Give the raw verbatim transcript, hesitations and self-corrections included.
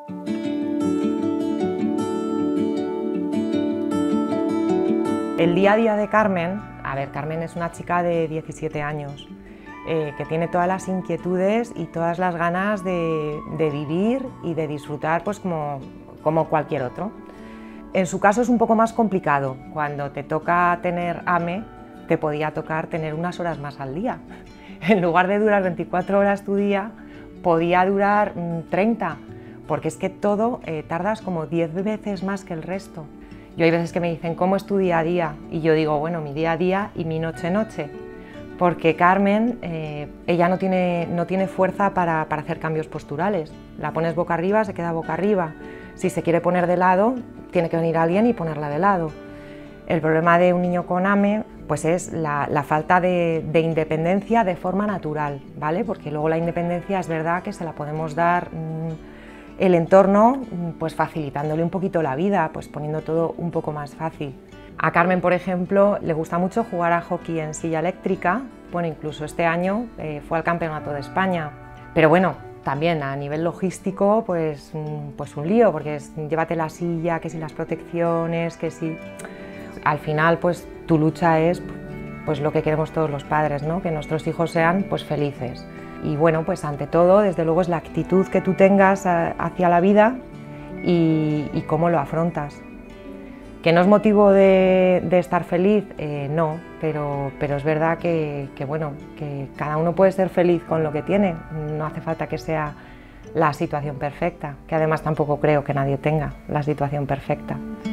El día a día de Carmen, a ver, Carmen es una chica de diecisiete años, eh, que tiene todas las inquietudes y todas las ganas de, de vivir y de disfrutar pues como, como cualquier otro. En su caso es un poco más complicado. Cuando te toca tener A M E, te podía tocar tener unas horas más al día. En lugar de durar veinticuatro horas tu día, podía durar mmm, treinta, porque es que todo eh, tardas como diez veces más que el resto. Yo hay veces que me dicen, ¿cómo es tu día a día? Y yo digo, bueno, mi día a día y mi noche-noche. Porque Carmen, eh, ella no tiene, no tiene fuerza para, para hacer cambios posturales. La pones boca arriba, se queda boca arriba. Si se quiere poner de lado, tiene que venir alguien y ponerla de lado. El problema de un niño con A M E pues es la, la falta de, de independencia de forma natural, ¿vale? Porque luego la independencia es verdad que se la podemos dar mmm, el entorno pues facilitándole un poquito la vida, pues poniendo todo un poco más fácil. A Carmen, por ejemplo, le gusta mucho jugar a hockey en silla eléctrica. Bueno, incluso este año eh, fue al Campeonato de España. Pero bueno, también a nivel logístico, pues, pues un lío, porque es, llévate la silla, que si las protecciones, que si... Al final, pues tu lucha es pues lo que queremos todos los padres, ¿no? Que nuestros hijos sean pues felices. Y bueno, pues ante todo, desde luego, es la actitud que tú tengas hacia la vida y, y cómo lo afrontas. ¿Que no es motivo de, de estar feliz? Eh, no, pero, pero es verdad que, que, bueno, que cada uno puede ser feliz con lo que tiene, no hace falta que sea la situación perfecta, que además tampoco creo que nadie tenga la situación perfecta.